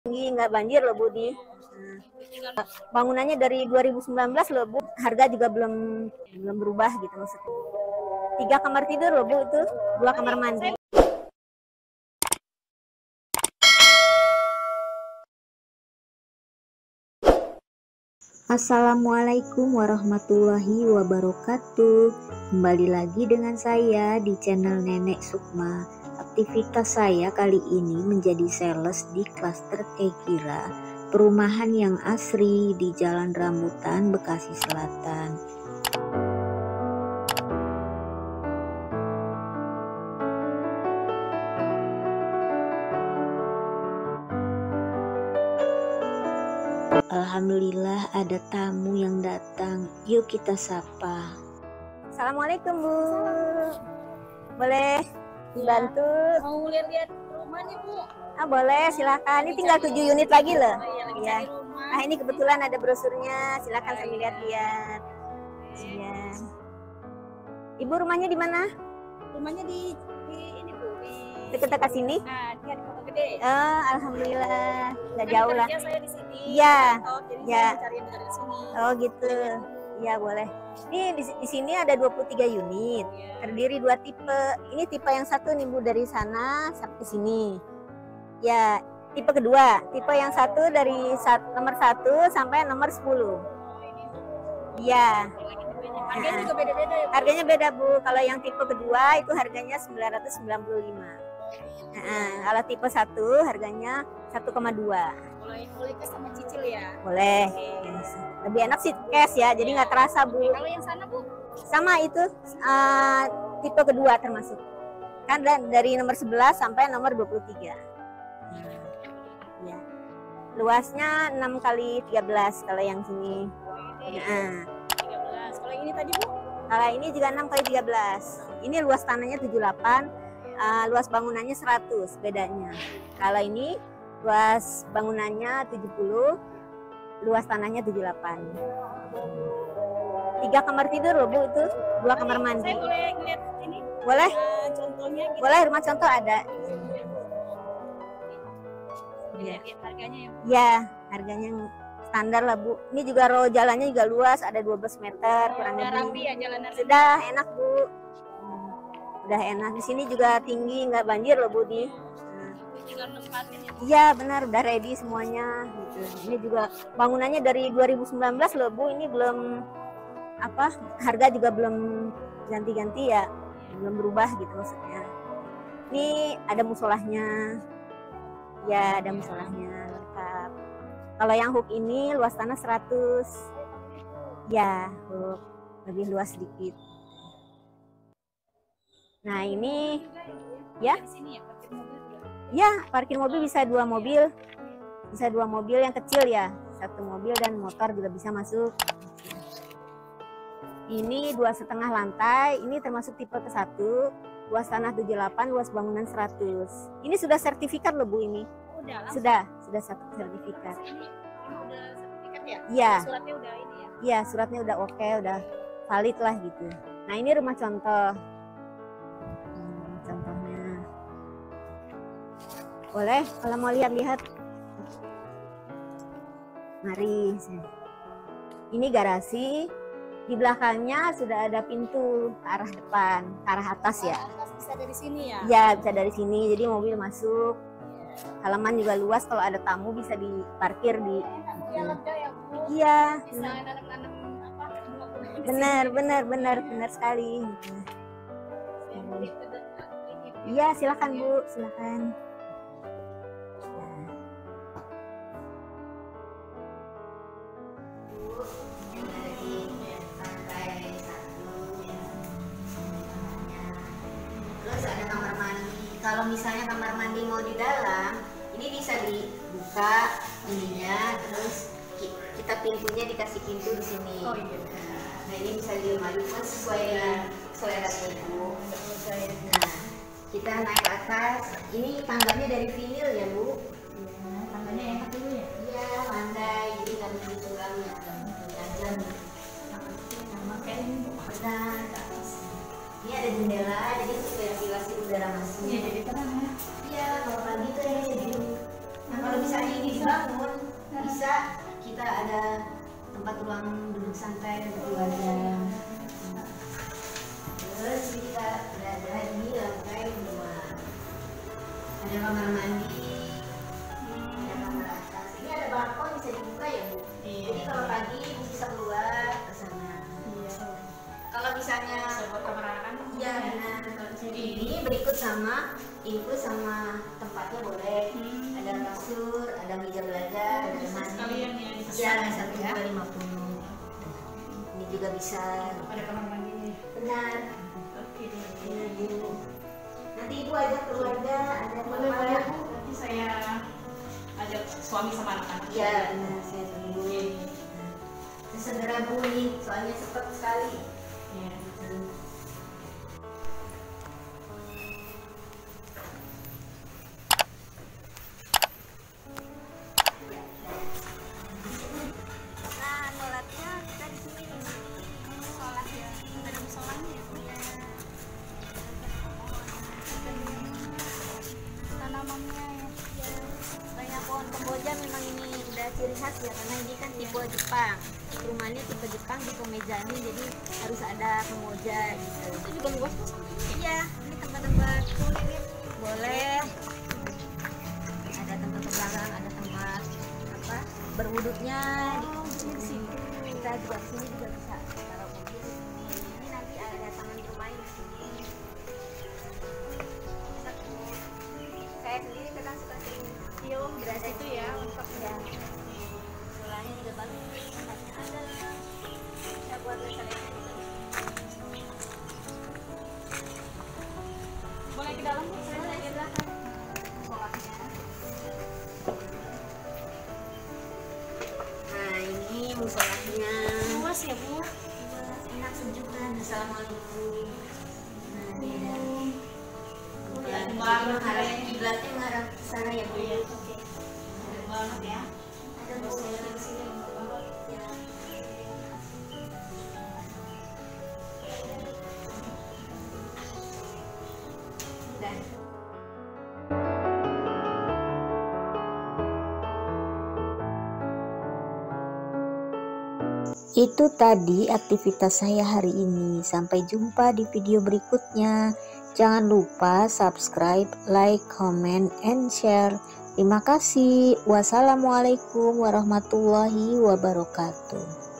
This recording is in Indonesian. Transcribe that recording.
Tinggi, nggak banjir loh Bu di bangunannya dari 2019 loh Bu, harga juga belum berubah gitu maksudnya. 3 kamar tidur loh Bu, itu 2 kamar mandi. Assalamualaikum warahmatullahi wabarakatuh. Kembali lagi dengan saya di channel Nenek Sukma. Aktivitas saya kali ini menjadi sales di klaster Kekira, perumahan yang asri di Jalan Rambutan, Bekasi Selatan. Alhamdulillah ada tamu yang datang. Yuk kita sapa. Assalamualaikum Bu. Boleh dibantu? Mau lihat-lihat rumahnya Bu? Boleh, silakan. Ini tinggal 7 unit lagi loh. Iya. Nah, ini kebetulan ada brosurnya. Silakan sambil lihat-lihat. Iya. Ibu rumahnya di mana? Rumahnya di ini Bu, di Dekat-dekat sini? Nah, dia di Kota Gede. Alhamdulillah. Nggak jauh lah. Saya di sini. Iya. Jadi Ya. saya cari yang dekat di sini. Oh gitu. Iya boleh. Ini di sini ada 23 unit. Terdiri 2 tipe. Ini tipe yang satu nih Bu, dari sana sampai sini. Ya, tipe kedua. Tipe yang satu dari nomor 1 sampai nomor 10. Iya. Harganya juga beda-beda ya Bu? Harganya beda Bu. Kalau yang tipe kedua itu harganya 995. Kalau tipe 1 harganya 1,2. Boleh cash sama cicil ya? Boleh. Yes. Lebih enak sih cash ya, jadi nggak terasa Bu. Kalau yang sana Bu? Sama itu tipe kedua termasuk. Kan dari nomor 11 sampai nomor 23. Ya. Luasnya 6 kali 13 kalau yang sini. 13. Kalau yang ini tadi Bu? Kalau ini juga 6 kali 13. Ini luas tanahnya 78, luas bangunannya 100 bedanya. Kalau ini luas bangunannya 70, luas tanahnya 78. 3 kamar tidur loh Bu, itu 2 kamar mandi. Saya boleh lihat ini? Boleh? Contohnya gitu. Boleh, rumah contoh ada. Lihat harganya ya Bu? Ya, harganya standar lah Bu. Ini juga row jalannya juga luas, ada 12 meter kurang Udah lebih. rapi ya jalanan? Sudah enak Bu. Udah enak. Di sini juga tinggi, nggak banjir loh Bu di. Tinggal nempatin ya Bu? Iya benar, udah ready semuanya gitu. Ini juga bangunannya dari 2019 loh Bu, ini belum harga juga belum ganti-ganti ya, belum berubah gitu maksudnya. Ini ada musolahnya. Ya, ada musolahnya lengkap. Kalau yang hook ini luas tanah 100. Ya, hook lebih luas sedikit. Nah, ini ya. Di sini ya, parkir mobil juga? Ya, parkir mobil bisa 2 mobil. Bisa 2 mobil yang kecil ya. 1 mobil dan motor juga bisa masuk. Ini 2,5 lantai. Ini termasuk tipe ke-1. Luas tanah 78, luas bangunan 100. Ini sudah sertifikat loh Bu ini. Udah langsung? Sudah sertifikat. Ini udah sertifikat ya? Iya. Suratnya udah ini ya? Iya, suratnya udah oke, udah valid lah gitu. Nah, ini rumah contoh. Contohnya. Boleh kalau mau lihat-lihat. Mari. Ini garasi. Di belakangnya sudah ada pintu ke arah depan, ke arah atas ya. Bisa dari sini ya? Ya, bisa dari sini. Jadi mobil masuk. Halaman juga luas, kalau ada tamu bisa diparkir di. Ya lega ya Bu? Iya. Bisa nanam-nanam Benar sekali. Iya, silakan Bu, silakan. Terus ada kamar mandi. Kalau misalnya kamar mandi mau di dalam, ini bisa dibuka ininya, terus kita pintunya dikasih pintu di sini. Oh iya. Nah, ini bisa dimajukan sesuai adat Ibu. Nah, kita naik ke atas. Ini tangganya dari vinil ya Bu. Tangganya enak dulu ya? Iya, landai. Jadi nggak mesti tulang ya. Tajam. Benar. Ini ada jendela, jadi ventilasi udara masuk. Iya, jadi tenang ya? Iya, kalau pagi tuh ya jadi. Nah, kalau misalnya ini di dibangun, bisa kita ada tempat ruang duduk santai untuk keluarga. Terus kita berada di lantai 2. Ada kamar mandi, ada kamar atas. Ini ada balkon bisa dibuka ya Bu. Jadi kalau pagi Ibu bisa keluar ke sana. Kalau misalnya buat kamar anak-anak. ya benar. Ini berikut sama infus sama tempatnya boleh. Ada kasur, ada meja belajar, ada mandi. Sekalian ya di Ya, satu ya. 50. Ini juga bisa. Ada kamar mandi. Benar. Oke. Iya, Bu. Nanti Ibu ajak keluarga, ada Boleh Bapak. boleh Bu. Nanti saya ajak suami sama anak-anak. Iya, benar saya tunggu. Segera Bu nih, soalnya cepat sekali. Iya. Nah, sholatnya kita di sini nih. Sholat ya. Ada musolanya ya, Bu ya. Tanamannya ya. Banyak pohon kemboja memang ini udah ciri khas ya, karena ini kan tipe Jepang. Rumahnya tipe Jepang, tipe mejani, jadi harus ada kemboja gitu. Itu juga luas tuh sampai ini. Iya, ini tempat-tempat kulit boleh. Ada tempat berdagang, ada tempat apa berwuduknya di sini. Kita juga di sini juga bisa taruh mobil di sini. Ini nanti ada taman bermain di sini. Saya sendiri kadang suka sering cium berada Itu ya untuk ya. Mulanya juga bagus, tempatnya ada. Ya buat restorannya juga. boleh ke dalam Bu. Boleh di belakang. Sholatnya. Nah ini musolahnya. Luas ya Bu. Enak sejuk kan. Assalamualaikum. Nah ini ada. Kelihatan Jadi banget menghadap ya. kiblatnya menghadap ke sana ya Bu. Iya, oke. Keren banget ya. Ada musola di sini. Ya. Dan Itu tadi aktivitas saya hari ini. Sampai jumpa di video berikutnya. Jangan lupa subscribe, like, comment, and share. Terima kasih. Wassalamualaikum warahmatullahi wabarakatuh.